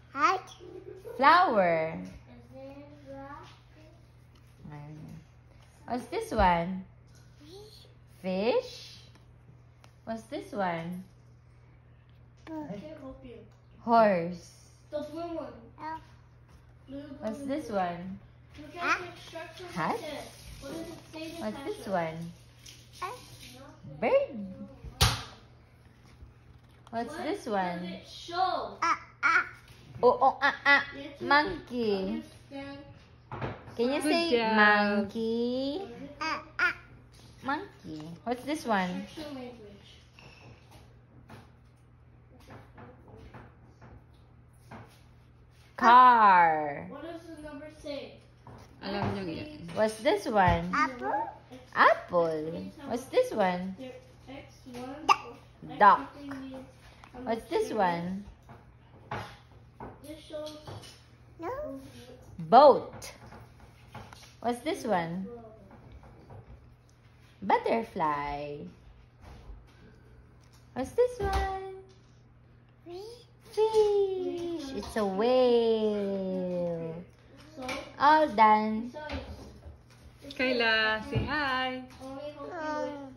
Flower. What's this one? Fish. What's this one? I can't help you. Horse. The blue one. What's this one? Look at the instructions. Hat? What does it say? What's this one? Bird. What's this What one? does it show? Monkey. Understand? Can you Good say job. monkey? Monkey. What's this one? Section language. Car. What does the number say? Alam nyo yan. What's this one? Apple. Apple. What's this one? X1. Duck. What's this one? This shows. Boat. What's this one? Butterfly. What's this one? Fish. It's a whale. So, All done. besides, Kayla, say hi. only hope you